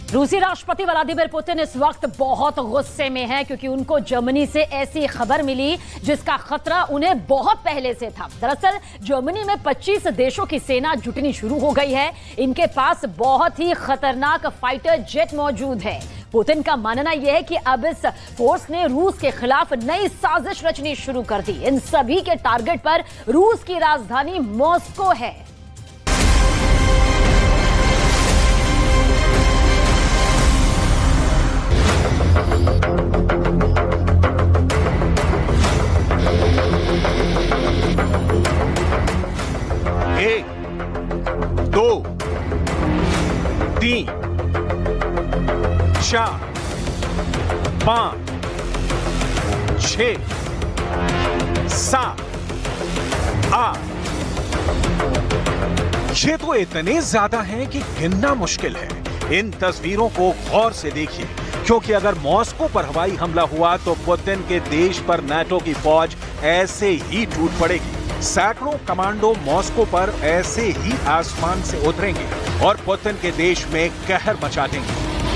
रूसी राष्ट्रपति Vladimir Putin इस वक्त बहुत गुस्से में हैं क्योंकि उनको जर्मनी से ऐसी खबर मिली जिसका खतरा उन्हें बहुत पहले से था। दरअसल जर्मनी में 25 देशों की सेना जुटनी शुरू हो गई है। इनके पास बहुत ही खतरनाक फाइटर जेट मौजूद है। पुतिन का मानना यह है कि अब इस फोर्स ने रूस के खिलाफ नई साजिश रचनी शुरू कर दी। इन सभी के टारगेट पर रूस की राजधानी मॉस्को है। एक, दो, तीन, चार, पांच, छह, सात, आठ। ये तो इतने ज्यादा हैं कि गिनना मुश्किल है। इन तस्वीरों को गौर से देखिए, क्योंकि अगर मॉस्को पर हवाई हमला हुआ तो पुतिन के देश पर नाटो की फौज ऐसे ही टूट पड़ेगी। सैकड़ों कमांडो मॉस्को पर ऐसे ही आसमान से उतरेंगे और पुतिन के देश में कहर मचा देंगे।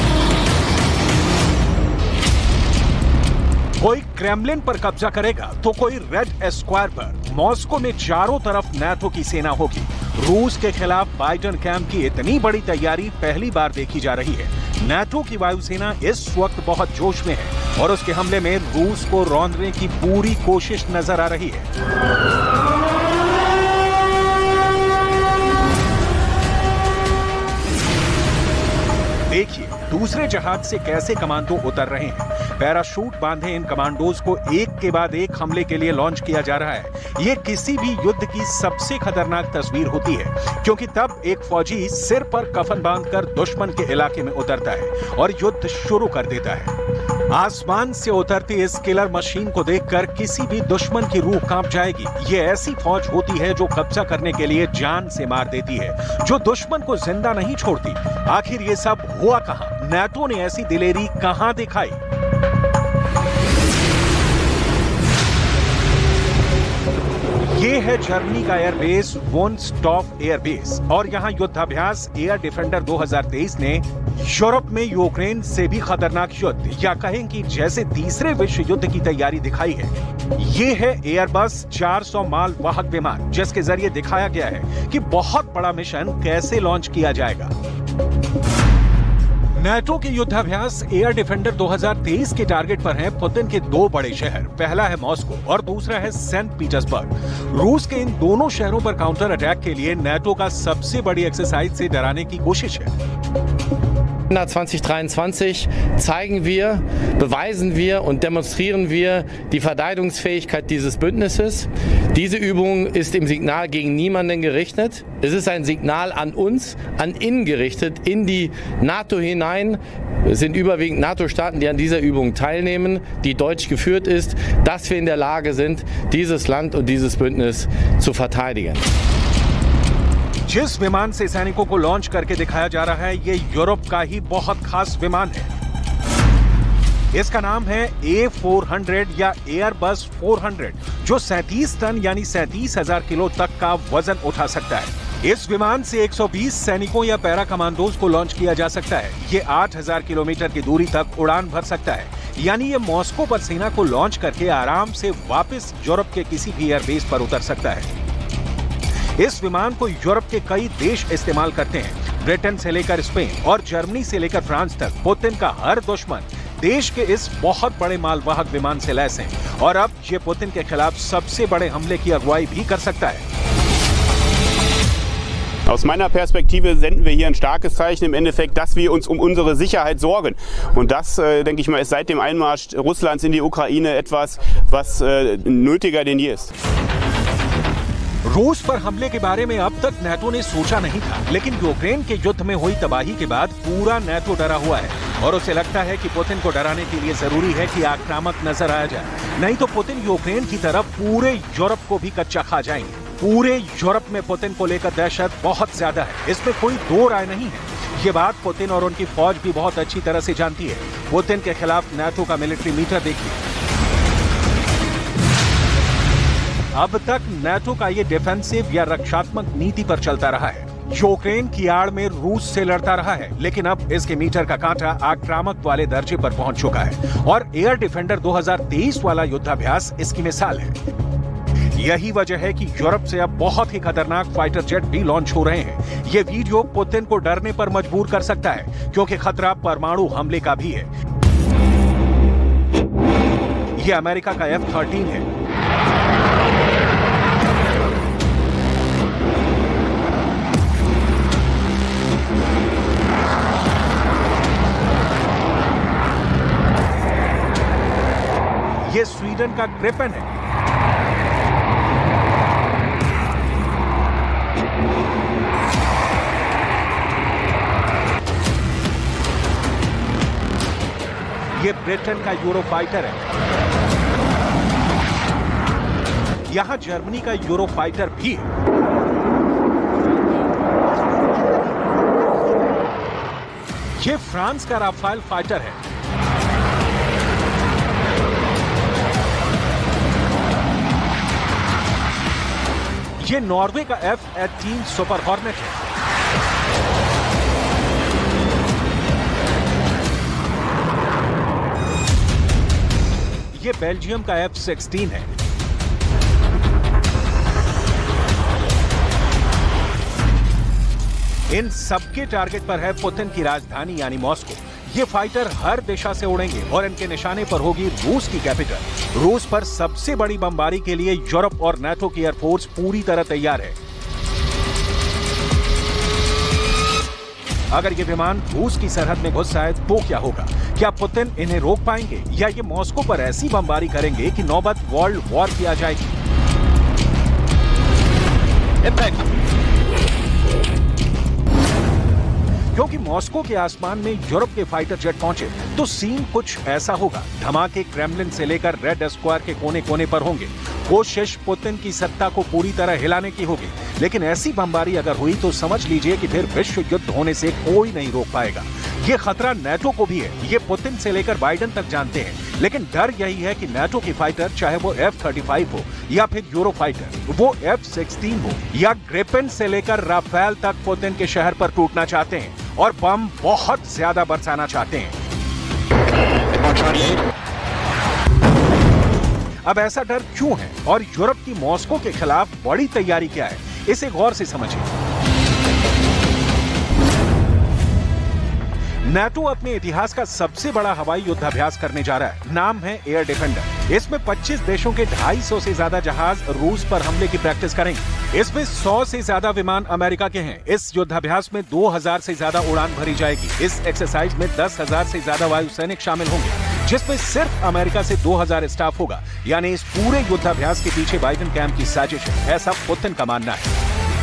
कोई क्रेमलिन पर कब्जा करेगा तो कोई रेड स्क्वायर पर। मॉस्को में चारों तरफ नाटो की सेना होगी। रूस के खिलाफ बाइडेन कैंप की इतनी बड़ी तैयारी पहली बार देखी जा रही है। नाटो की वायुसेना इस वक्त बहुत जोश में है और उसके हमले में रूस को रौंदने की पूरी कोशिश नजर आ रही है। देखिए दूसरे जहाज से कैसे कमांडो उतर रहे हैं। पैराशूट बांधे इन कमांडोज को एक के बाद एक हमले के लिए लॉन्च किया जा रहा है। ये किसी भी युद्ध की सबसे खतरनाक तस्वीर होती है, क्योंकि तब एक फौजी सिर पर कफन बांधकर दुश्मन के इलाके में उतरता है और युद्ध शुरू कर देता है। आसमान से उतरती इस किलर मशीन को देखकर किसी भी दुश्मन की रूह कांप जाएगी। ये ऐसी फौज होती है जो कब्जा करने के लिए जान से मार देती है, जो दुश्मन को जिंदा नहीं छोड़ती। आखिर ये सब हुआ कहां? नाटो ने ऐसी दिलेरी कहां दिखाई? ये है जर्मनी का एयरबेस वुन्स्टॉफ एयरबेस और यहाँ युद्धाभ्यास एयर डिफेंडर 2023 ने यूरोप में यूक्रेन से भी खतरनाक युद्ध या कहें कि जैसे तीसरे विश्व युद्ध की तैयारी दिखाई है। ये है एयरबस 400 माल वाहक विमान, जिसके जरिए दिखाया गया है कि बहुत बड़ा मिशन कैसे लॉन्च किया जाएगा। नाटो के युद्धाभ्यास एयर डिफेंडर 2023 के टारगेट पर हैं पुतिन के दो बड़े शहर। पहला है मॉस्को और दूसरा है सेंट पीटर्सबर्ग। रूस के इन दोनों शहरों पर काउंटर अटैक के लिए नाटो का सबसे बड़ी एक्सरसाइज से डराने की कोशिश है। 2023 zeigen wir, beweisen wir und demonstrieren wir die Verteidigungsfähigkeit dieses Bündnisses. Diese Übung ist im Signal gegen niemanden gerichtet. Es ist ein Signal an uns, an innen gerichtet, in die NATO hinein. Es sind überwiegend NATO-Staaten, die an dieser Übung teilnehmen, die deutsch geführt ist, dass wir in der Lage sind, dieses Land und dieses Bündnis zu verteidigen. जिस विमान से सैनिकों को launch करके दिखाया जा रहा है, ये यूरोप का ही बहुत खास विमान है। इसका नाम है A400 या एयरबस 400, जो 37 टन यानी 37,000 किलो तक का वजन उठा सकता है। इस विमान से 120 सैनिकों या पैरा कमांडोज को लॉन्च किया जा सकता है। ये 8,000 किलोमीटर की दूरी तक उड़ान भर सकता है, यानी ये मॉस्को पर सेना को लॉन्च करके आराम से वापस यूरोप के किसी भी एयरबेस पर उतर सकता है। इस विमान को यूरोप के कई देश इस्तेमाल करते हैं। ब्रिटेन से लेकर स्पेन और जर्मनी से लेकर फ्रांस तक पुतिन का हर दुश्मन देश के इस बहुत बड़े मालवाहक विमान से लैस है और अब ये पुतिन के खिलाफ सबसे बड़े हमले की अगुवाई भी कर सकता है। Aus meiner Perspektive senden wir hier ein starkes Zeichen im Endeffekt, dass wir uns um unsere Sicherheit sorgen. Und das, denke ich mal, ist seit dem Einmarsch Russlands in die Ukraine etwas, was nötiger denn je ist. रूस पर हमले के बारे में अब तक NATO ने सोचा नहीं था, लेकिन यूक्रेन के युद्ध में हुई तबाही के बाद पूरा नाटो डरा हुआ है और उसे लगता है कि पुतिन को डराने के लिए जरूरी है कि आक्रामक नजर आया जाए, नहीं तो पुतिन यूक्रेन की तरफ पूरे यूरोप को भी कच्चा खा जाएंगे। पूरे यूरोप में पुतिन को लेकर दहशत बहुत ज्यादा है, इसमें कोई दो राय नहीं है। ये बात पुतिन और उनकी फौज भी बहुत अच्छी तरह से जानती है। पुतिन के खिलाफ नाटो का मिलिट्री मीटर देखिए। अब तक नाटो का ये डिफेंसिव या रक्षात्मक नीति पर चलता रहा है। यूक्रेन की आड़ में रूस से लड़ता रहा है, लेकिन अब इसके मीटर का कांटा आक्रामक वाले दर्जे पर पहुंच चुका है और एयर डिफेंडर 2023 वाला युद्धाभ्यास इसकी मिसाल है। यही वजह है कि यूरोप से अब बहुत ही खतरनाक फाइटर जेट भी लॉन्च हो रहे हैं। ये वीडियो पुतिन को डरने पर मजबूर कर सकता है, क्योंकि खतरा परमाणु हमले का भी है। ये अमेरिका का F-13 है। ये स्वीडन का ग्रिपेन है। ये ब्रिटेन का यूरोफाइटर है। यहां जर्मनी का यूरोफाइटर भी है। ये फ्रांस का राफेल फाइटर है। ये नॉर्वे का F-18 सुपर हॉर्नेट है। ये बेल्जियम का F-16 है। इन सबके टारगेट पर है पुतिन की राजधानी यानी मॉस्को। ये फाइटर हर दिशा से उड़ेंगे और इनके निशाने पर होगी रूस की कैपिटल। रूस पर सबसे बड़ी बमबारी के लिए यूरोप और नाटो की एयरफोर्स पूरी तरह तैयार है। अगर ये विमान रूस की सरहद में घुस आए तो क्या होगा? क्या पुतिन इन्हें रोक पाएंगे या ये मॉस्को पर ऐसी बमबारी करेंगे कि नौबत वर्ल्ड वॉर की आ जाएगी? इम्पैक्ट। क्योंकि मॉस्को के आसमान में यूरोप के फाइटर जेट पहुंचे तो सीन कुछ ऐसा होगा। धमाके क्रेमलिन से लेकर रेड स्क्वायर के कोने कोने पर होंगे। कोशिश पुतिन की सत्ता को पूरी तरह हिलाने की होगी, लेकिन ऐसी बमबारी अगर हुई तो समझ लीजिए कि फिर विश्व युद्ध होने से कोई नहीं रोक पाएगा। ये खतरा नाटो को भी है, ये पुतिन से लेकर बाइडेन तक जानते हैं, लेकिन डर यही है कि नाटो की फाइटर, चाहे वो F-35 हो या फिर यूरोफाइटर, वो F-16 हो या ग्रिपेन से लेकर राफेल तक, पुतिन के शहर पर टूटना चाहते हैं और बम बहुत ज्यादा बरसाना चाहते हैं। अब ऐसा डर क्यों है और यूरोप की मॉस्को के खिलाफ बड़ी तैयारी क्या है, इसे गौर से समझिए। नाटो अपने इतिहास का सबसे बड़ा हवाई युद्धाभ्यास करने जा रहा है। नाम है एयर डिफेंडर। इसमें 25 देशों के 250 से ज्यादा जहाज रूस पर हमले की प्रैक्टिस करेंगे। इसमें 100 से ज्यादा विमान अमेरिका के हैं। इस युद्धाभ्यास में 2000 से ज्यादा उड़ान भरी जाएगी। इस एक्सरसाइज में 10,000 से ज्यादा वायु सैनिक शामिल होंगे, जिसमें सिर्फ अमेरिका से 2000 स्टाफ होगा। यानी इस पूरे युद्धाभ्यास के पीछे बाइडेन कैंप की साजिश है, ऐसा पुतिन का मानना है।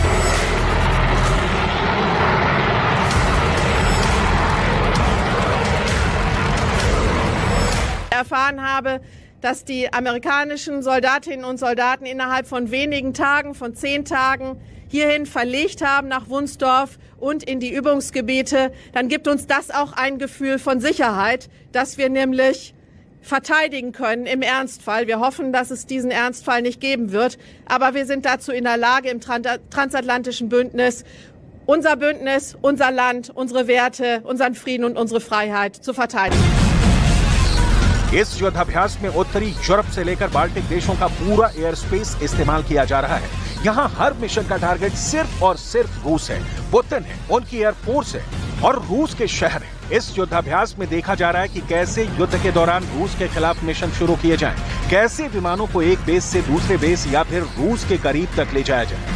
Erfahren habe, dass die amerikanischen Soldatinnen und Soldaten innerhalb von wenigen Tagen, von 10 Tagen hierhin verlegt haben nach Wunsdorf und in die Übungsgebiete, dann gibt uns das auch ein Gefühl von Sicherheit, dass wir nämlich verteidigen können im Ernstfall. Wir hoffen, dass es diesen Ernstfall nicht geben wird, aber wir sind dazu in der Lage im transatlantischen Bündnis, unser Land, unsere Werte, unseren Frieden und unsere Freiheit zu verteidigen. इस युद्धाभ्यास में उत्तरी Europe से लेकर Baltic देशों का पूरा air space इस्तेमाल किया जा रहा है। यहाँ हर मिशन का टारगेट सिर्फ और सिर्फ रूस है, पुतिन है, उनकी एयरफोर्स है और रूस के शहर है। इस युद्धाभ्यास में देखा जा रहा है कि कैसे युद्ध के दौरान रूस के खिलाफ मिशन शुरू किए जाएं, कैसे विमानों को एक बेस से दूसरे बेस या फिर रूस के करीब तक ले जाया जाए।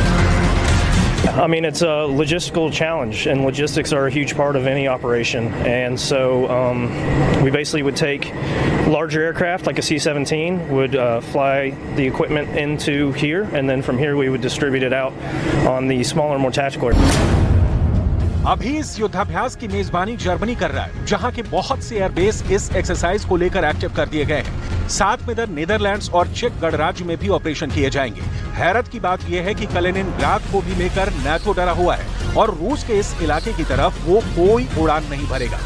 I mean, it's a logistical challenge, and logistics are a huge part of any operation. And so we basically would take larger aircraft, like a C-17, would fly the equipment into here, and then from here we would distribute it out on the smaller, more tactical aircraft. अभी इस युद्धाभ्यास की मेजबानी Germany कर रहा है, जहां के बहुत से एयरबेस इस एक्सरसाइज को लेकर एक्टिव कर दिए गए हैं। साथ में इधर नीदरलैंड्स और चेक गणराज्य में भी ऑपरेशन किए जाएंगे। हैरत की बात यह है कि कलिनिनग्राड को भी लेकर नाटो डरा हुआ है और रूस के इस इलाके की तरफ वो कोई उड़ान नहीं भरेगा।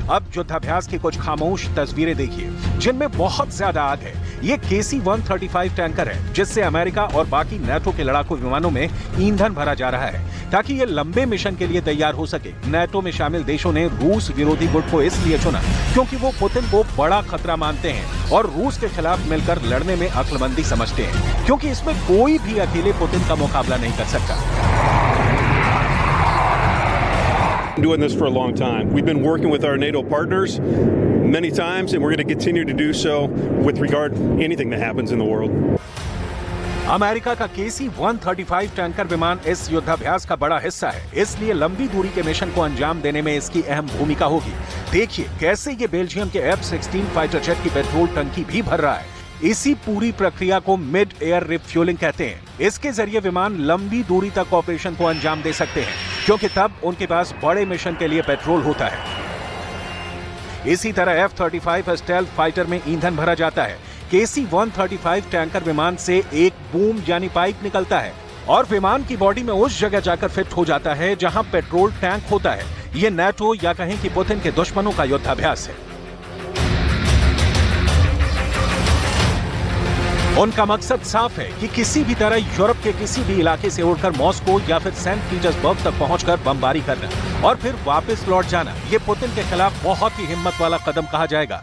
अब युद्धाभ्यास की कुछ खामोश तस्वीरें देखिए जिनमें बहुत ज्यादा आग है। ये KC-135 टैंकर है जिससे अमेरिका और बाकी नेटो के लड़ाकू विमानों में ईंधन भरा जा रहा है ताकि ये लंबे मिशन के लिए तैयार हो सके। नेटो में शामिल देशों ने रूस विरोधी गुट को इसलिए चुना क्योंकि वो पुतिन को बड़ा खतरा मानते हैं और रूस के खिलाफ मिलकर लड़ने में अक्लमंदी समझते हैं, क्योंकि इसमें कोई भी अकेले पुतिन का मुकाबला नहीं कर सकता। Doing this for a long time. We've been working with our NATO partners many times, and we're going to continue to do so with regard to anything that happens in the world. America का KC-135 tanker विमान इस युद्धाभ्यास का बड़ा हिस्सा है, इसलिए लंबी दूरी के मिशन को अंजाम देने में इसकी अहम भूमिका होगी। देखिए कैसे ये बेल्जियम के F-16 फाइटर जेट की पेट्रोल टंकी भी भर रहा है। इसी पूरी प्रक्रिया को मिड एयर रिफ्यूलिंग कहते हैं। इसके जरिए विमान लंबी दूरी तक ऑपरेशन को अंजाम दे सकते हैं, क्योंकि तब उनके पास बड़े मिशन के लिए पेट्रोल होता है। इसी तरह F-35 स्टेल्थ फाइटर में ईंधन भरा जाता है। KC-135 टैंकर विमान से एक बूम यानी पाइप निकलता है और विमान की बॉडी में उस जगह जाकर फिट हो जाता है जहां पेट्रोल टैंक होता है। ये नेटो या कहें कि पुतिन के दुश्मनों का युद्धाभ्यास है। उनका मकसद साफ है कि किसी भी तरह यूरोप के किसी भी इलाके से उड़कर मॉस्को या फिर सेंट पीटर्सबर्ग तक पहुंचकर बमबारी करना और फिर वापस लौट जाना। ये पुतिन के खिलाफ बहुत ही हिम्मत वाला कदम कहा जाएगा।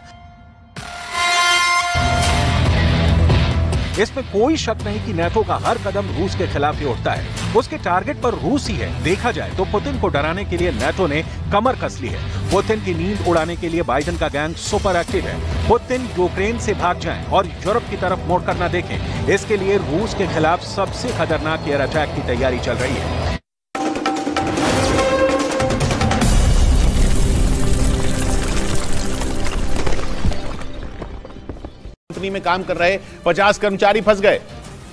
इसमें कोई शक नहीं कि नेटो का हर कदम रूस के खिलाफ ही उठता है। उसके टारगेट पर रूस ही है। देखा जाए तो पुतिन को डराने के लिए नेटो ने कमर कस ली है। पुतिन की नींद उड़ाने के लिए बाइडेन का गैंग सुपर एक्टिव है। पुतिन यूक्रेन से भाग जाएं और यूरोप की तरफ मुड़कर न देखें, इसके लिए रूस के खिलाफ सबसे खतरनाक एयर अटैक की तैयारी चल रही है। कंपनी में काम कर रहे 50 कर्मचारी फंस गए।